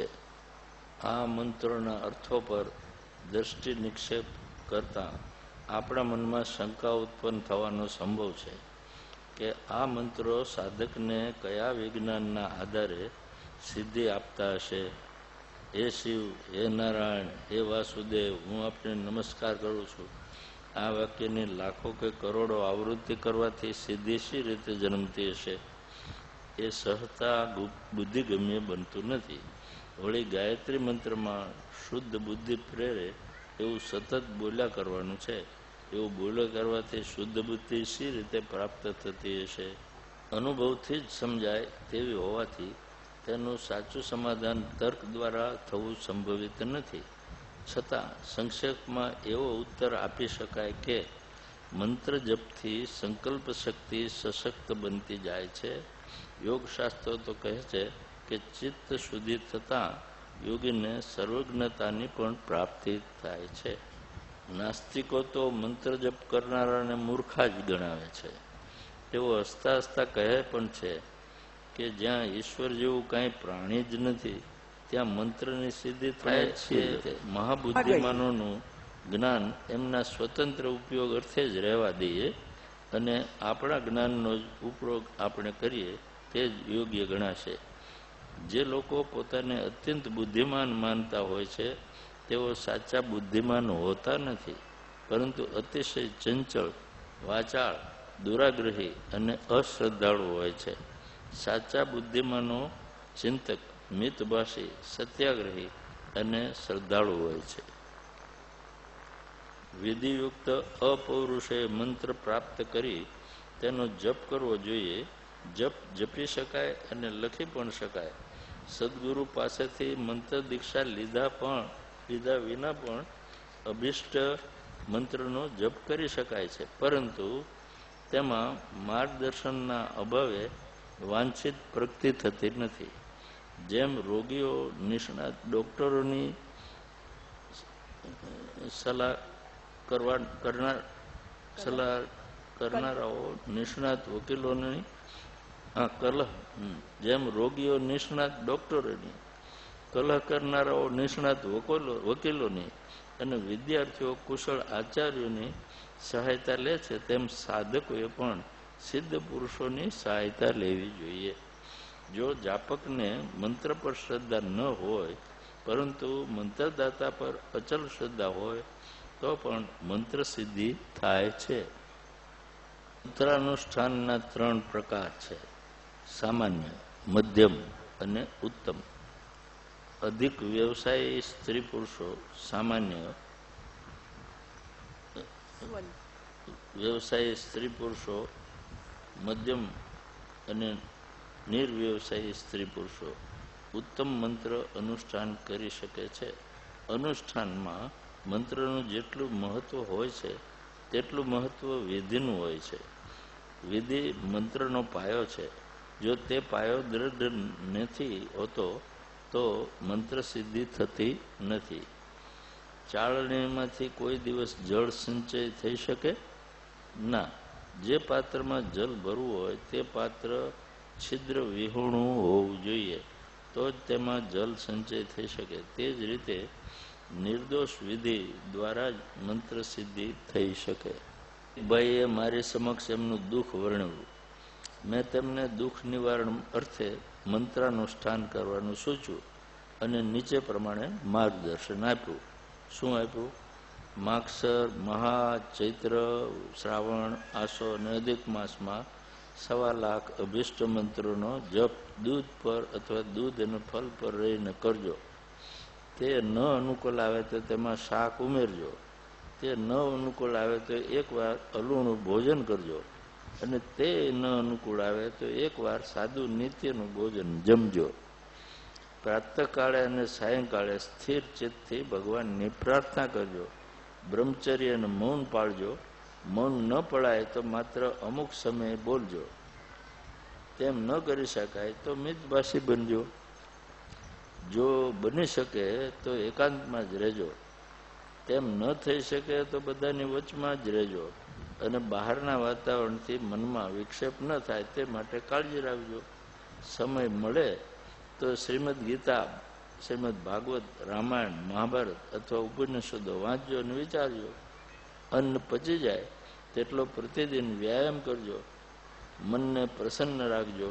આ મંત્રોના અર્થો પર દ્રષ્ટિ નિક્ષેપ કરતા આપણા મનમાં શંકા ઉત્પન્ન થવાનો સંભવ છે કે આ મંત્રો સાધકને કયા વિજ્ઞાનના આધારે સિદ્ધિ આપતા હશે. હે શિવ, હે નારાયણ, હે વાસુદેવ, હું આપને નમસ્કાર કરું છું. આ વાક્યની લાખો કે કરોડો આવૃત્તિ કરવાથી સિદ્ધિ શી રીતે જન્મતી હશે? એ સહતા બુદ્ધિગમ્ય બનતું નથી. વળી ગાયત્રી મંત્રમાં શુદ્ધ બુદ્ધિ પ્રેરે એવું સતત બોલ્યા કરવાનું છે. એવું બોલ્યા કરવાથી શુદ્ધ બુદ્ધિ શી રીતે પ્રાપ્ત થતી હશે? અનુભવથી જ સમજાય તેવી હોવાથી તેનું સાચું સમાધાન તર્ક દ્વારા થવું સંભવિત નથી. છતાં સંક્ષેપમાં એવો ઉત્તર આપી શકાય કે મંત્ર જપથી સંકલ્પ શક્તિ સશક્ત બનતી જાય છે. યોગશાસ્ત્રો તો કહે છે કે ચિત્ત શુદ્ધિ થતાં યોગીને સર્વજ્ઞતાની પણ પ્રાપ્તિ થાય છે. નાસ્તિકો તો મંત્ર જપ કરનારાને મૂર્ખા જ ગણાવે છે. તેઓ હસતા હસતા કહે પણ છે કે જ્યાં ઈશ્વર જેવું કાંઈ પ્રાણી જ નથી ત્યાં મંત્રની સિદ્ધિ થાય છે. મહાબુદ્ધિમાનોનું જ્ઞાન એમના સ્વતંત્ર ઉપયોગ અર્થે જ રહેવા દઈએ અને આપણા જ્ઞાનનો જ ઉપયોગ આપણે કરીએ તે જ યોગ્ય ગણાશે. જે લોકો પોતાને અત્યંત બુદ્ધિમાન માનતા હોય છે તેઓ સાચા બુદ્ધિમાન હોતા નથી, પરંતુ અતિશય ચંચળ, વાચાળ, દુરાગ્રહી અને અશ્રદ્ધાળુ હોય છે. સાચા બુદ્ધિમાનો ચિંતક, મિતભાષી, સત્યાગ્રહી અને શ્રદ્ધાળુ હોય છે. વિધિયુક્ત અપૌરુષે મંત્ર પ્રાપ્ત કરી તેનો જપ કરવો જોઈએ. જપ જપી શકાય અને લખી પણ શકાય. સદગુરુ પાસેથી મંત્ર દીક્ષા લીધા વિના પણ અભિષ્ટ મંત્રનો જપ કરી શકાય છે, પરંતુ તેમાં માર્ગદર્શનના અભાવે વાંછિત પ્રગતિ થતી નથી. જેમ રોગીઓ નિષ્ણાત ડોક્ટરોની સલાહ કરનારાઓ નિષ્ણાત વકીલોની જેમ રોગીઓ નિષ્ણાત ડોક્ટરોની, કલહ કરનારાઓ નિષ્ણાત વકીલોની અને વિદ્યાર્થીઓ કુશળ આચાર્યોની સહાયતા લે છે, તેમ સાધકોએ પણ સિદ્ધ પુરુષોની સહાયતા લેવી જોઈએ. જો જાપકને મંત્ર પર શ્રદ્ધા ન હોય પરંતુ મંત્રદાતા પર અચલ શ્રદ્ધા હોય તો પણ મંત્ર સિદ્ધિ થાય છે. મંત્રાનુષ્ઠાનના 3 પ્રકાર છે: સામાન્ય, મધ્યમ અને ઉત્તમ. અધિક વ્યવસાયી સ્ત્રી પુરુષો સામાન્ય વ્યવસાયી સ્ત્રી પુરુષો, મધ્યમ અને નિર્વ્યવસાયી સ્ત્રી પુરુષો ઉત્તમ મંત્ર અનુષ્ઠાન કરી શકે છે. અનુષ્ઠાનમાં મંત્રનું જેટલું મહત્વ હોય છે તેટલું મહત્વ વિધિનું હોય છે. વિધિ મંત્રનો પાયો છે. જો તે પાયો દૃઢ નથી હોતો તો મંત્ર સિદ્ધિ થતી નથી. ચાળણીમાંથી કોઈ દિવસ જળ સંચય થઈ શકે? ના. જે પાત્રમાં જલ ભરવું હોય તે પાત્ર છિદ્ર વિહોણું હોવું જોઈએ, તો જ તેમાં જલ સંચય થઈ શકે. તે જ રીતે નિર્દોષ વિધિ દ્વારા જ મંત્ર સિદ્ધિ થઈ શકે. ભાઈએ મારી સમક્ષ એમનું દુઃખ વર્ણવ્યું. મેં તેમને દુઃખ નિવારણ અર્થે મંત્રાનુષ્ઠાન કરવાનું સૂચ્યું અને નીચે પ્રમાણે માર્ગદર્શન આપ્યું. શું આપ્યું? માગસર, મહા, ચૈત્ર, શ્રાવણ, આસો અને અધિક માસમાં 1.25 લાખ અભિષ્ટ મંત્રોનો જપ દૂધ પર અથવા દૂધ અને ફલ પર રહીને કરજો. તે ન અનુકૂળ આવે તો તેમાં શાક ઉમેરજો. તે ન અનુકૂળ આવે તો એકવાર અલુણું ભોજન કરજો અને તે ન અનુકૂળ આવે તો એકવાર સાદું નિત્યનું ભોજન જમજો. પ્રાતઃકાળે અને સાયંકાળે સ્થિર ચિત્તથી ભગવાનની પ્રાર્થના કરજો. બ્રહ્મચર્ય અને મૌન પાળજો. મૌન ન પડાય તો માત્ર અમુક સમયે બોલજો. તેમ ન કરી શકાય તો મિતભાષી બનજો. જો બની શકે તો એકાંતમાં જ રહેજો. તેમ ન થઈ શકે તો બધાની વચમાં જ રહેજો અને બહારના વાતાવરણથી મનમાં વિક્ષેપ ન થાય તે માટે કાળજી રાખજો. સમય મળે તો શ્રીમદ ગીતા, શ્રીમદ ભાગવત, રામાયણ, મહાભારત અથવા ઉપનિષદો વાંચજો અને વિચારજો. અન્ન પચી જાય તેટલો પ્રતિદિન વ્યાયામ કરજો. મનને પ્રસન્ન રાખજો.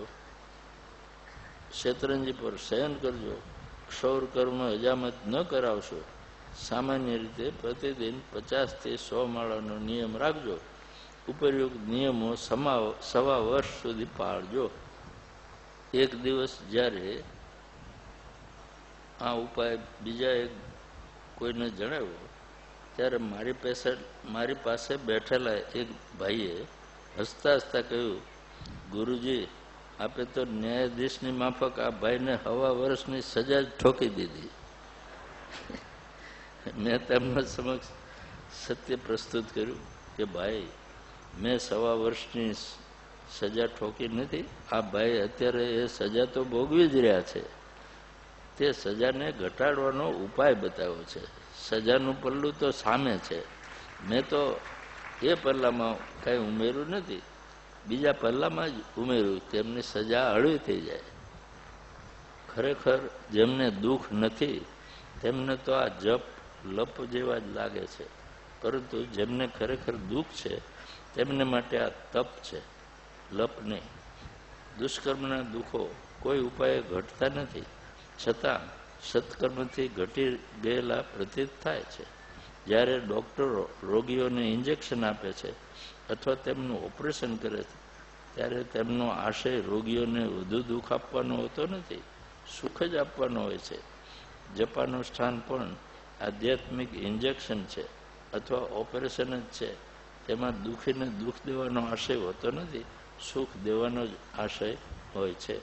શેતરંજી પર શયન કરજો. ક્ષૌર કર્મ હજામત ન કરાવશો. સામાન્ય રીતે પ્રતિદિન 50 થી 100 માળાનો નિયમ રાખજો. ઉપરયુક્ત નિયમો 1.25 વર્ષ સુધી પાળજો. એક દિવસ જ્યારે આ ઉપાય બીજા એક કોઈને જણાવ્યો ત્યારે મારી પાસે બેઠેલા એક ભાઈએ હસતા હસતા કહ્યું, ગુરુજી, આપે તો ન્યાયાધીશની માફક આ ભાઈને 1.25 વર્ષની સજા જ ઠોકી દીધી. મેં તેમના સમક્ષ સત્ય પ્રસ્તુત કર્યું કે ભાઈ, મેં 1.25 વર્ષની સજા ઠોકી નથી. આ ભાઈ અત્યારે એ સજા તો ભોગવી જ રહ્યા છે. તે સજાને ઘટાડવાનો ઉપાય બતાવ્યો છે. સજાનું પલ્લું તો સામે છે. મેં તો એ પલ્લામાં કાંઈ ઉમેર્યું નથી, બીજા પલ્લામાં જ ઉમેર્યું. તેમની સજા હળવી થઈ જાય. ખરેખર જેમને દુઃખ નથી તેમને તો આ જપ લપ જેવા જ લાગે છે, પરંતુ જેમને ખરેખર દુઃખ છે તેમને માટે આ તપ છે, લપ નહીં. દુષ્કર્મના દુઃખો કોઈ ઉપાયે ઘટતા નથી, છતાં સત્કર્મથી ઘટી ગયેલા પ્રતીત થાય છે. જ્યારે ડૉક્ટરો રોગીઓને ઇન્જેક્શન આપે છે અથવા તેમનું ઓપરેશન કરે છે ત્યારે તેમનો આશય રોગીઓને વધુ દુઃખ આપવાનો હોતો નથી, સુખ જ આપવાનો હોય છે. જપાનુષ્ઠાન પણ આધ્યાત્મિક ઇન્જેક્શન છે અથવા ઓપરેશન જ છે. તેમાં દુઃખીને દુઃખ દેવાનો આશય હોતો નથી, સુખ દેવાનો જ આશય હોય છે.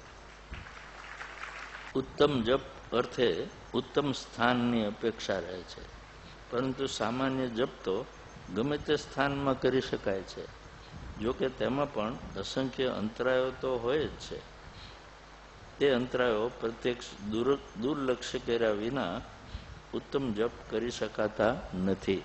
ઉત્તમ જપ અર્થે ઉત્તમ સ્થાનની અપેક્ષા રહે છે, પરંતુ સામાન્ય જપ તો ગમે તે સ્થાનમાં કરી શકાય છે. જોકે તેમાં પણ અસંખ્ય અંતરાયો તો હોય જ છે. તે અંતરાયો પ્રત્યક્ષ દુર્લક્ષ્ય કર્યા વિના उत्तम जप करी शकाता नहीं।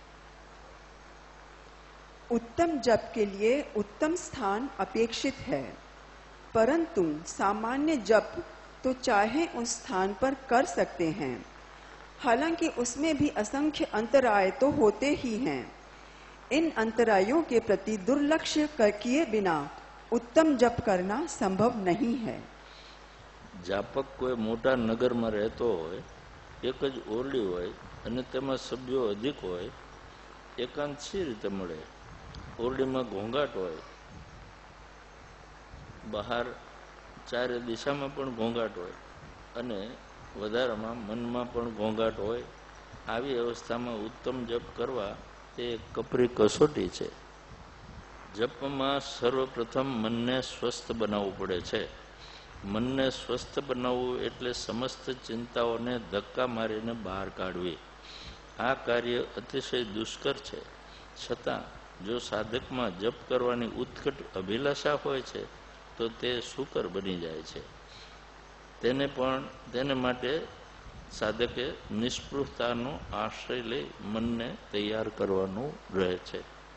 उत्तम जप के लिए उत्तम स्थान अपेक्षित है, परंतु सामान्य जप तो चाहे उस स्थान पर कर सकते हैं। हालांकि उसमें भी असंख्य अंतराय तो होते ही हैं। इन अंतरायों के प्रति दुर्लक्ष्य किए बिना उत्तम जप करना संभव नहीं है। जापक कोई मोटा नगर में रहतो होय, एक ज ओरडी होय अने तेमां सभ्यो अधिक होय, एकांत शी रीते मळे? ओरडी में घोंघाट होय, बहार चारे दिशा में पण घोंघाट होय अने वधारामां मनमा पण घोंघाट होय। आवी अवस्थामां उत्तम जप करवा ते एक कपरी कसोटी छे। जपमां सर्वप्रथम मनने स्वस्थ बनाववुं पड़े छे। मनने स्वस्थ बनावવું એટલે समस्त चिंताओने धक्का मारीने बहार काढवी। आ कार्य अतिशय दुष्कर छे, छतां जो साधक में जप करवानी उत्कट अभिलाषा होय छे तो ते सुकर बनी जाय छे। तेने माटे साधके निष्पृहतानो आश्रय लई मनने तैयार करवानुं रहे छे।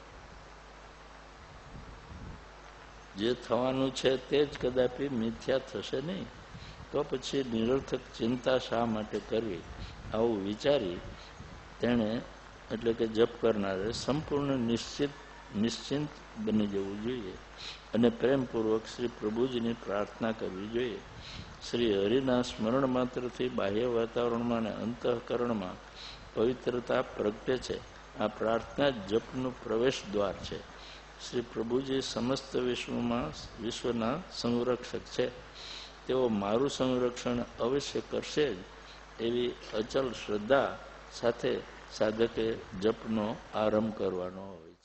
जे थवानुं छे ते ज कदापि मिथ्या थशे नहीं, तो पछी निरर्थक चिंता शा माटे करवी? आवुं विचारी तेणे एटले के जप करनारे संपूर्ण निश्चित નિશ્ચિંત બની જવું જોઈએ અને પ્રેમપૂર્વક શ્રી પ્રભુજીની પ્રાર્થના કરવી જોઈએ. શ્રી હરિના સ્મરણ માત્રથી બાહ્ય વાતાવરણમાં અને અંતઃકરણમાં પવિત્રતા પ્રગટે છે. આ પ્રાર્થના જ જપનું પ્રવેશ દ્વાર છે. શ્રી પ્રભુજી સમસ્ત વિશ્વના સંરક્ષક છે. તેઓ મારું સંરક્ષણ અવશ્ય કરશે જ એવી અચલ શ્રદ્ધા સાથે સાધકે જપનો આરંભ કરવાનો હોય.